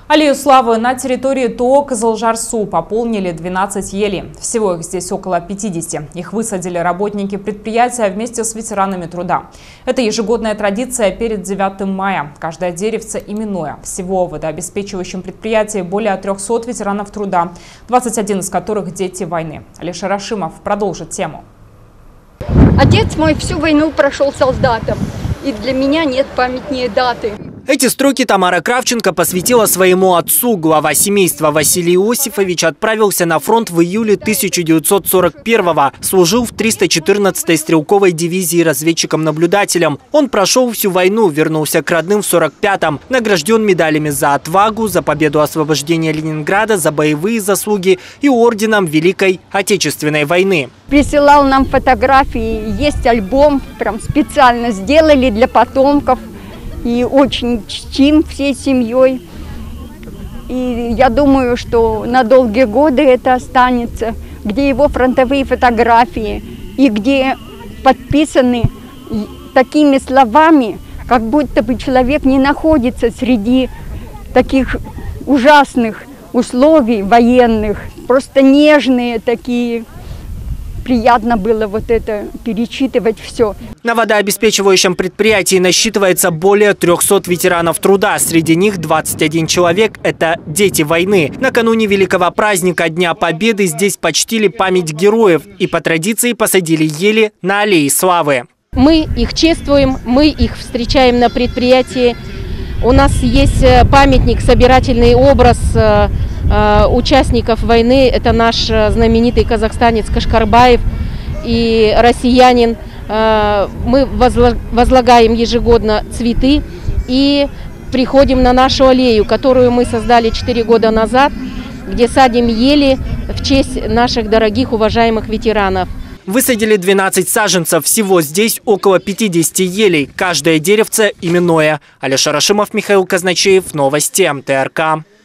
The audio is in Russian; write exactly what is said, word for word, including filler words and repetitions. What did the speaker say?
Аллею славы на территории ТО Кызылжар-Су пополнили двенадцать елей. Всего их здесь около пятидесяти. Их высадили работники предприятия вместе с ветеранами труда. Это ежегодная традиция перед девятым мая. Каждое деревце именное. Всего в водообеспечивающем предприятии более трёхсот ветеранов труда, двадцать один из которых дети войны. Алишер Рашимов продолжит тему. Отец мой всю войну прошел солдатом, и для меня нет памятнее даты. Эти строки Тамара Кравченко посвятила своему отцу. Глава семейства Василий Иосифович отправился на фронт в июле тысяча девятьсот сорок первого. Служил в триста четырнадцатой стрелковой дивизии разведчиком-наблюдателем. Он прошел всю войну, вернулся к родным в сорок пятом. Награжден медалями за отвагу, за победу освобождения Ленинграда, за боевые заслуги и орденом Великой Отечественной войны. Присылал нам фотографии, есть альбом, прям специально сделали для потомков. И очень чтим всей семьей. И я думаю, что на долгие годы это останется, где его фронтовые фотографии и где подписаны такими словами, как будто бы человек не находится среди таких ужасных условий военных, просто нежные такие. Приятно было вот это перечитывать все. На водообеспечивающем предприятии насчитывается более трёхсот ветеранов труда. Среди них двадцать один человек – это дети войны. Накануне великого праздника Дня Победы здесь почтили память героев и по традиции посадили ели на аллее славы. Мы их чествуем, мы их встречаем на предприятии. У нас есть памятник, собирательный образ участников войны. Это наш знаменитый казахстанец Кашкарбаев и россиянин. Мы возлагаем ежегодно цветы и приходим на нашу аллею, которую мы создали четыре года назад, где садим ели в честь наших дорогих, уважаемых ветеранов. Высадили двенадцать саженцев. Всего здесь около пятидесяти елей. Каждое деревце именное. Алишер Рашимов, Михаил Казначеев. Новости МТРК.